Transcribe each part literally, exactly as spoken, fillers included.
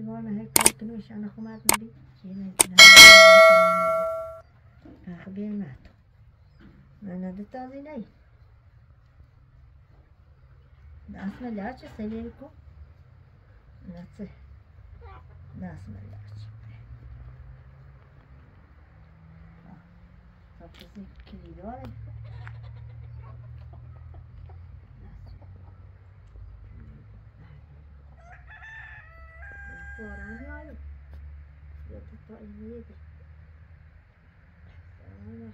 بار نه کار کنوش انا خمات ندی چی نه خبیر مات من ندی تازی نه دست ملار چه سلیل کو نسه دست ملار چه تا کسی کلیداره فوران یاری یا تو تا اینیه دی سرانش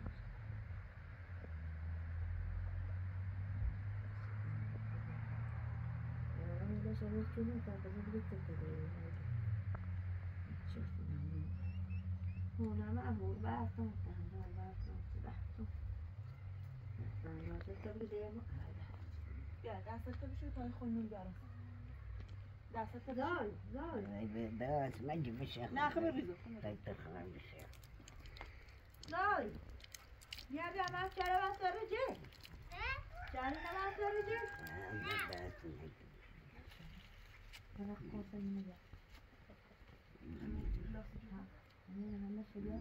یارم ایلا شبیه کنیم تا بزن بیت کنیم چفتی نمیم هونم عبور بستم دندان بستم بستم دندان چطور بگه ما بیا دستت بشه تا خونون برام دستت زال زال ای دست مگه بشه نه خبر بیزو تای تخرم بشه زال بیا بیا من چرا بس داره جه چرا بس داره جه دست مگه من خورده نمیگه نه نه شده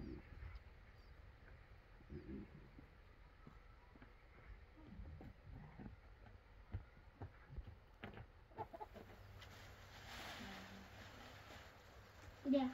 Yeah.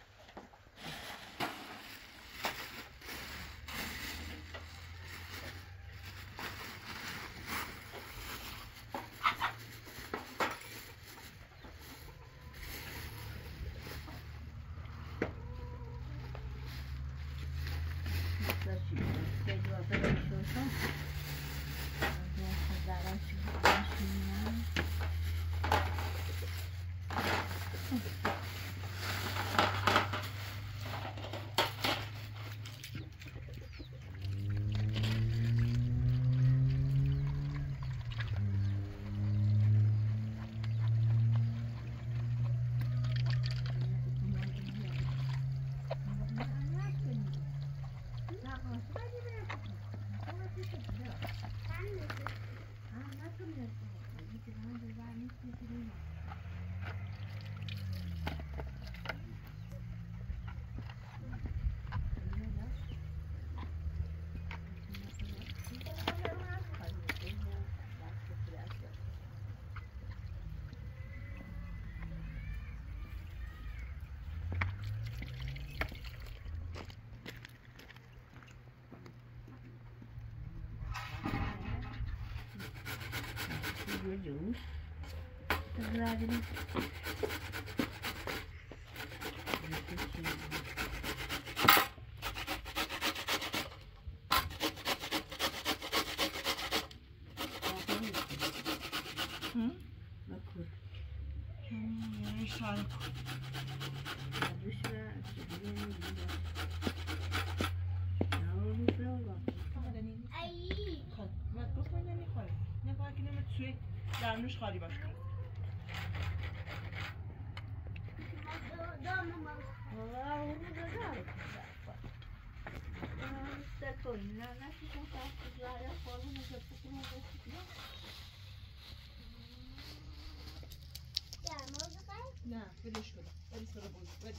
جوش تزرعی هم؟ بکن هم شاید دوش را چیزی نمی‌دونم نه بیشتر ای خب وقت گفت من نمیخوای نگاه که نمید توی درمونش خالی باش کنید دام ما والله اون داره استکو نه نه چی کن تا زاره خورم نجات کنم بسیار دام ما بخیر نه بدش کن بری سر بود بری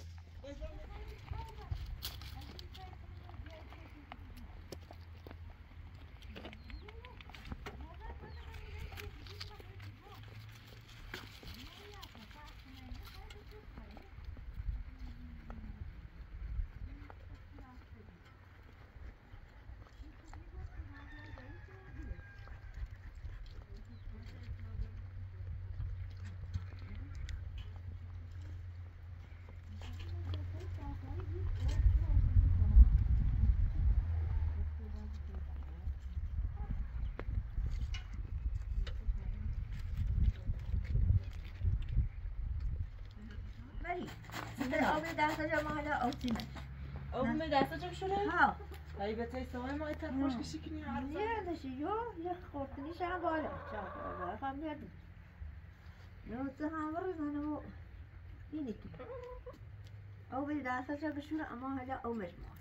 آب دستش ما حالا آسیمه آب می دستش شده؟ ها ای بچه سوای ما ایت خوش کشی کنی عرض نه نشی یو یه خورتنیش هم بالا چهار بالا هم میاد نوزده هم روزانه و اینی که آب دستش بشوره اما حالا آمش ما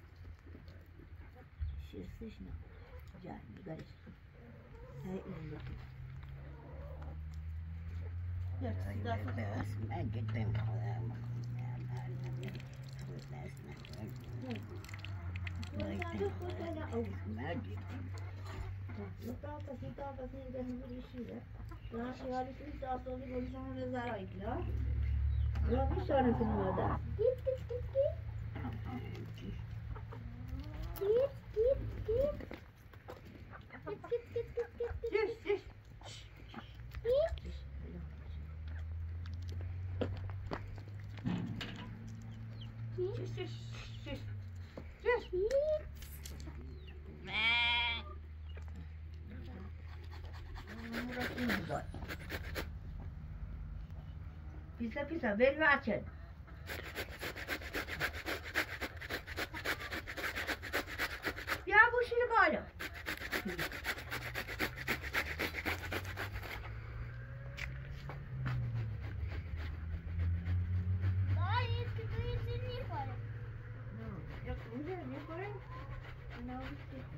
شیرسش نه جای نگارش هی این بکن یک سی دست بس من جدا خودم خود دست نکنم من جدا طاقة في طاقة في ده نقول شيء لا شيء هذا في طاقة نقول شلون زرايد لا لا مش شلون في الموضوع Pisa pisa bel açın. Ya bu şey böyle. Yok bu ne ne koyayım? Ne oldu?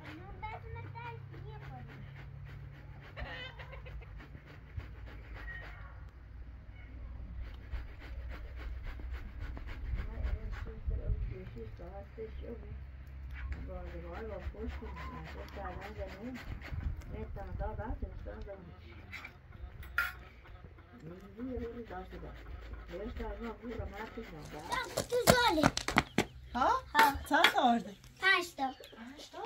Vay vay hoş geldin. Çok sağlam canım. Evet tamam daha daha çalışkan canım. Ne diyor öyle daha sonra. Beş tane bu rahat etmiyor. ها؟ ها چند تا آورده؟ پنج تا پنج تا؟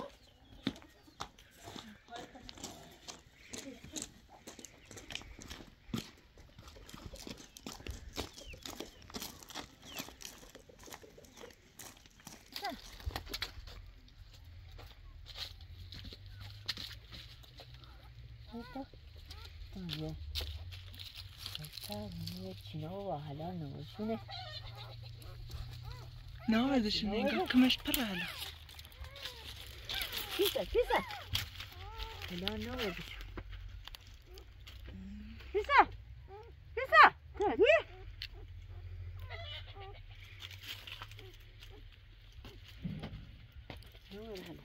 نه وردشون اینگه کمش پره حالا Pisa pisa. Helal ne oldu? Pisa. Pisa. Hadi. Ne oldu?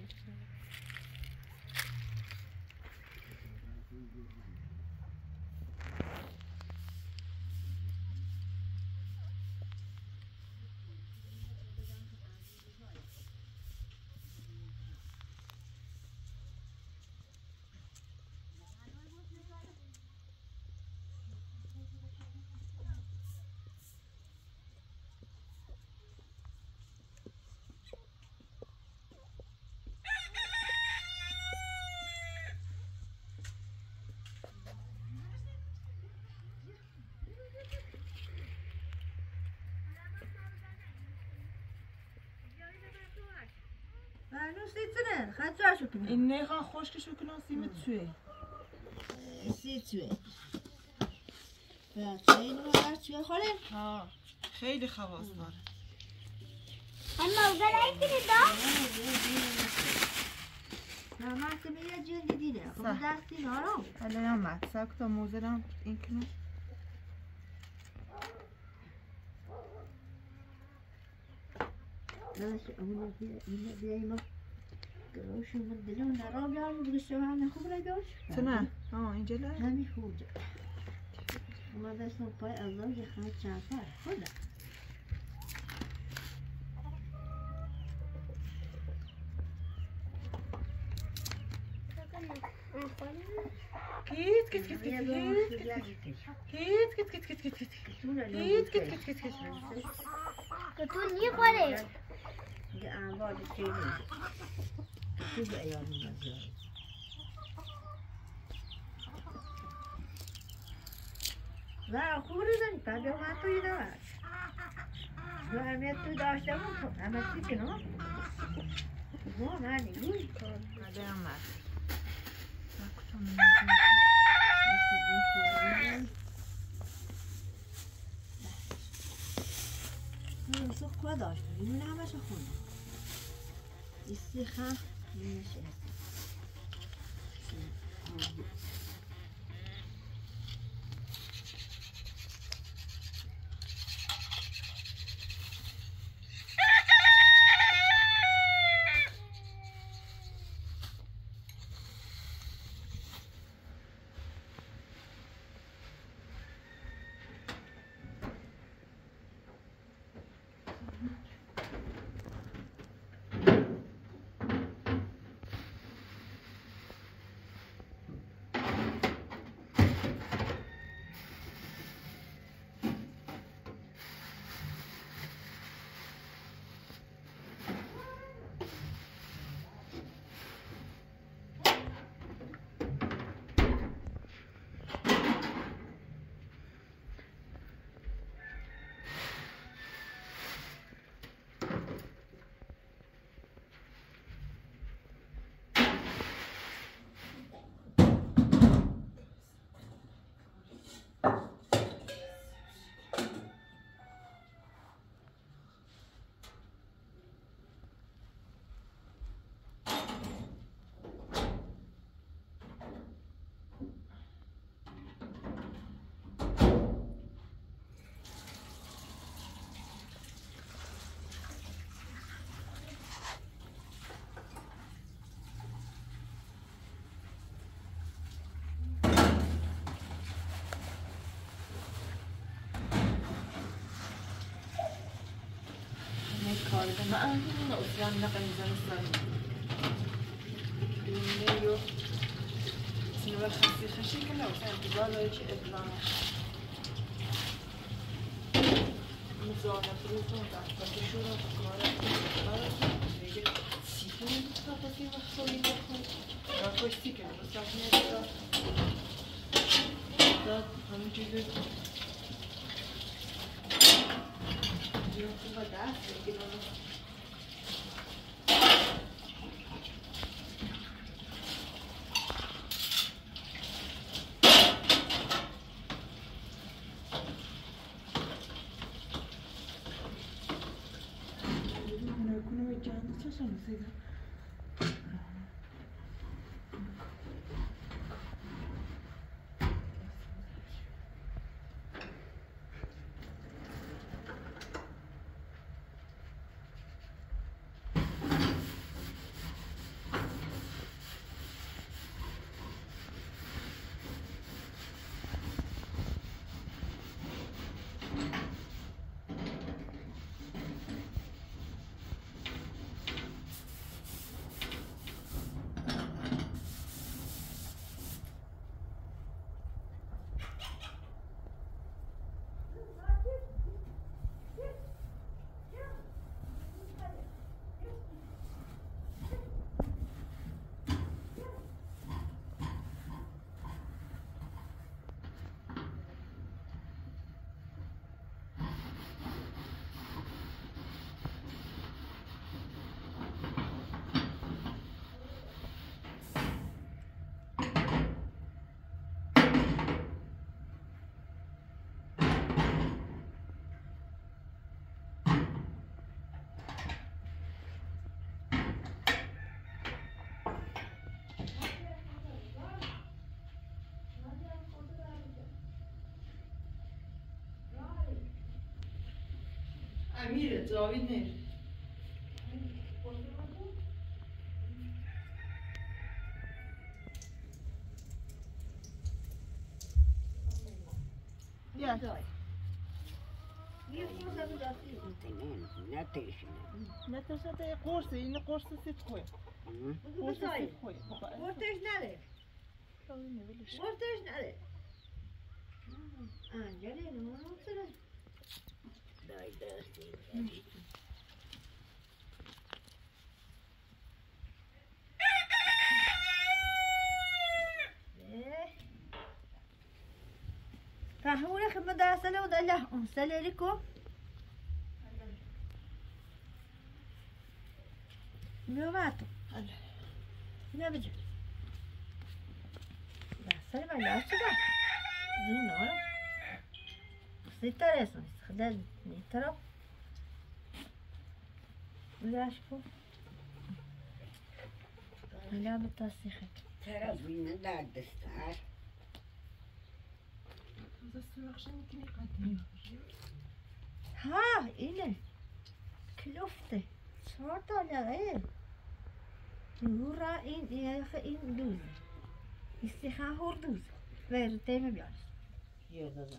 هنوز سیتونه خجاشو کنه این نیخان خشکشو کنن سیم توی سیتوه بچه اینو باید توی خوره ها خیلی خواص داره اما اوزا نایدینی دا؟ نه من که میگه جلدی دیره خب دستی نارم الان هم مدسک تا موزرم این کنم نه اونو بیاییم گروشو من دلو نرام یارم بگشتم همه خوب رداش تو نه؟ آه اینجا نه؟ همین خوب جا اومده اسم پای الله یه خواهد چهفر خدا کیت کیت کیت کیت کیت کیت کیت کیت کیت کیت کیت کیت کیت کیت کیت تو نی خوره یه انبار چینی خوب ایام مزار نه خوب ریزنی پنجه من توی داشت و اهمیت توی داشته بود همه چی کنم ما من نیوی الان هم مد نه سو خود داشت این همه شو خونه ایستی خم نمیشه خالده ما أنا أسلام نقل زن الصالح دنيا سنوات خمسين خشين كنا وسام تبالو يجي إبلانا مزانا بروتون تعرف كشورا كمارا كمارا نيجي سيكون تفاصيل مخصوصين يكون راكوش سيكون بس عشان هذا ده همين چیزی دیو خوبه دست بگیرم نکنم جان چه شناسیده امیره جاوید نیر بیا یه فرصت دستی نه تشنه نه تشنه قرصه این قرص سیت خوی قرص سیت خوی قرصش نده قرصش نده آنجا نمونه سره دای دستی فهمونا خدمة دا سنة ودا له أنسل لكم نوماتو هنا بجي دا سنة ما لا شدا زين نورا ستة رسم خدال نترى ولا شكو لا بتصيخك ترى بينا دار دستار ها اینه کلفته چهار تا لغه نورا این ایخ این دوز استخا هور دوز ویر تیمه بیارش یه دازن